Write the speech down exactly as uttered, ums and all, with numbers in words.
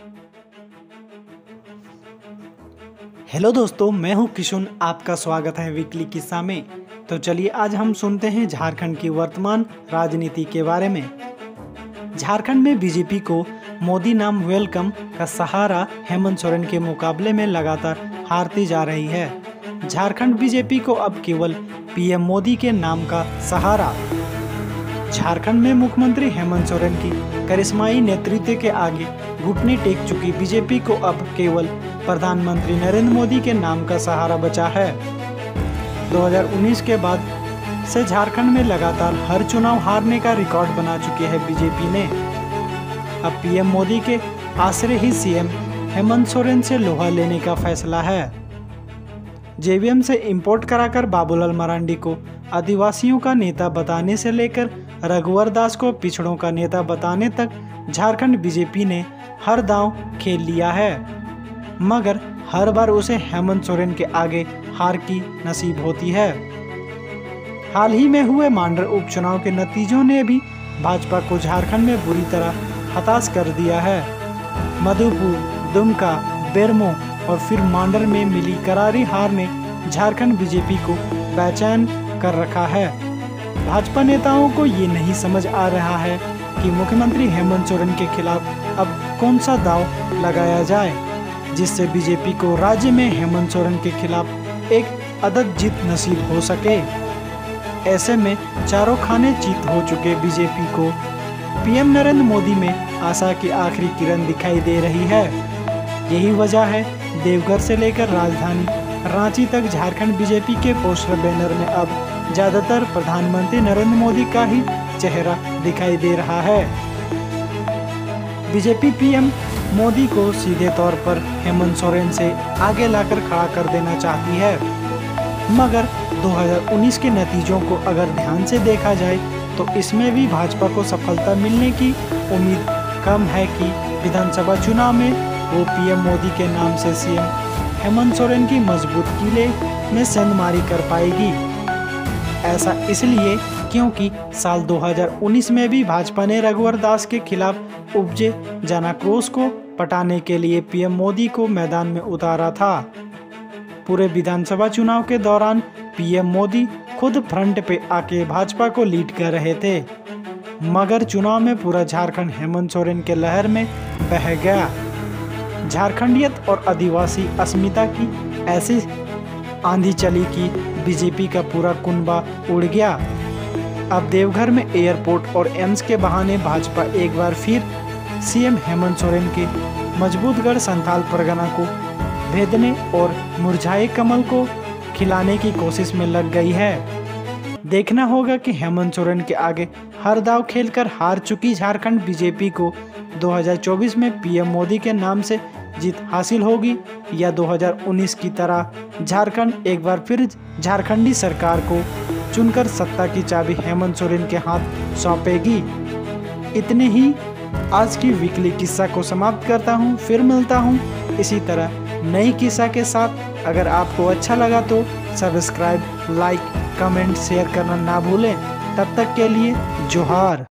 Hello दोस्तों, मैं हूं किशुन। आपका स्वागत है वीकली किस्सा में। तो चलिए आज हम सुनते हैं झारखंड की वर्तमान राजनीति के बारे में। झारखंड में बीजेपी को मोदी नाम वेलकम का सहारा हेमंत सोरेन के मुकाबले में लगातार हारती जा रही है। झारखंड बीजेपी को अब केवल पीएम मोदी के नाम का सहारा। झारखंड में मुख्यमंत्री हेमंत सोरेन की करिश्माई नेतृत्व के आगे घुटने टेक चुकी बीजेपी को अब केवल प्रधानमंत्री नरेंद्र मोदी के नाम का सहारा बचा है। दो हज़ार उन्नीस के बाद से झारखंड में लगातार हर चुनाव हारने का रिकॉर्ड बना चुकी है बीजेपी ने। अब पीएम मोदी के आश्रय ही सीएम हेमंत सोरेन से लोहा लेने का फैसला है। जेवीएम से इंपोर्ट कराकर बाबूलाल मरांडी को आदिवासियों का नेता बताने से लेकर रघुवर दास को पिछड़ों का नेता बताने तक झारखंड बीजेपी ने हर दांव खेल लिया है, मगर हर बार उसे हेमंत सोरेन के आगे हार की नसीब होती है। हाल ही में हुए मांडर उपचुनाव के नतीजों ने भी भाजपा को झारखंड में बुरी तरह हताश कर दिया है। मधुपुर, दुमका, बेरमो और फिर मांडर में मिली करारी हार ने झारखंड बीजेपी को बेचैन कर रखा है। भाजपा नेताओं को ये नहीं समझ आ रहा है कि मुख्यमंत्री हेमंत सोरेन के खिलाफ अब कौन सा दांव लगाया जाए जिससे बीजेपी को राज्य में हेमंत सोरेन के खिलाफ एक अदद जीत नसीब हो सके। ऐसे में चारों खाने चित हो चुके बीजेपी को पीएम नरेंद्र मोदी में आशा की आखिरी किरण दिखाई दे रही है। यही वजह है देवघर से लेकर राजधानी रांची तक झारखंड बीजेपी के पोस्टर बैनर में अब ज्यादातर प्रधानमंत्री नरेंद्र मोदी का ही चेहरा दिखाई दे रहा है। बीजेपी पीएम मोदी को सीधे तौर पर हेमंत सोरेन से आगे लाकर खड़ा कर देना चाहती है, मगर दो हज़ार उन्नीस के नतीजों को अगर ध्यान से देखा जाए तो इसमें भी भाजपा को सफलता मिलने की उम्मीद कम है कि विधानसभा चुनाव में वो पीएम मोदी के नाम से सीएम हेमंत सोरेन की मजबूत किले में सेंधमारी कर पाएगी। ऐसा इसलिए क्योंकि साल दो हज़ार उन्नीस में भी भाजपा ने रघुवर दास के खिलाफ उपजे जनाक्रोश को पटाने के लिए पीएम मोदी को मैदान में उतारा था। पूरे विधानसभा चुनाव के दौरान पीएम मोदी खुद फ्रंट पे आके भाजपा को लीड कर रहे थे, मगर चुनाव में पूरा झारखंड हेमंत सोरेन के लहर में बह गया। झारखंडियत और आदिवासी अस्मिता की ऐसी आंधी चली कि बीजेपी का पूरा कुनबा उड़ गया। अब देवघर में एयरपोर्ट और एम्स के बहाने भाजपा एक बार फिर सीएम हेमंत सोरेन के मजबूत गढ़ संथाल परगना को भेदने और मुरझाए कमल को खिलाने की कोशिश में लग गई है। देखना होगा कि हेमंत सोरेन के आगे हर दाव खेलकर हार चुकी झारखंड बीजेपी को दो हज़ार चौबीस में पीएम मोदी के नाम से जीत हासिल होगी या दो हज़ार उन्नीस की तरह झारखंड एक बार फिर झारखंडी सरकार को चुनकर सत्ता की चाबी हेमंत सोरेन के हाथ सौंपेगी। इतने ही आज की वीकली किस्सा को समाप्त करता हूँ। फिर मिलता हूँ इसी तरह नई किस्सा के साथ। अगर आपको अच्छा लगा तो सब्सक्राइब, लाइक, कमेंट, शेयर करना ना भूलें। तब तक के लिए जोहार।